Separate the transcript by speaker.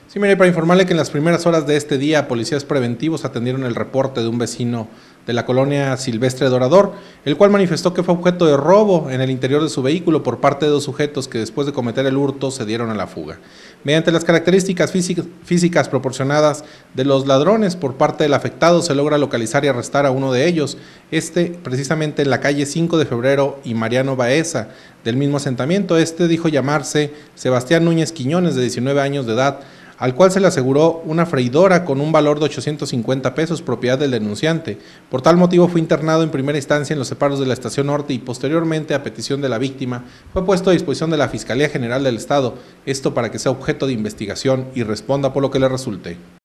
Speaker 1: Sí, mire, para informarle que en las primeras horas de este día, policías preventivos atendieron el reporte de un vecino de la colonia Silvestre Dorador, el cual manifestó que fue objeto de robo en el interior de su vehículo por parte de dos sujetos que después de cometer el hurto se dieron a la fuga. Mediante las características físicas proporcionadas de los ladrones por parte del afectado, se logra localizar y arrestar a uno de ellos, precisamente en la calle 5 de Febrero y Mariano Baeza, del mismo asentamiento. Dijo llamarse Sebastián Núñez Quiñones, de 19 años de edad, al cual se le aseguró una freidora con un valor de 850 pesos, propiedad del denunciante. Por tal motivo fue internado en primera instancia en los separos de la Estación Norte y posteriormente, a petición de la víctima, fue puesto a disposición de la Fiscalía General del Estado, esto para que sea objeto de investigación y responda por lo que le resulte.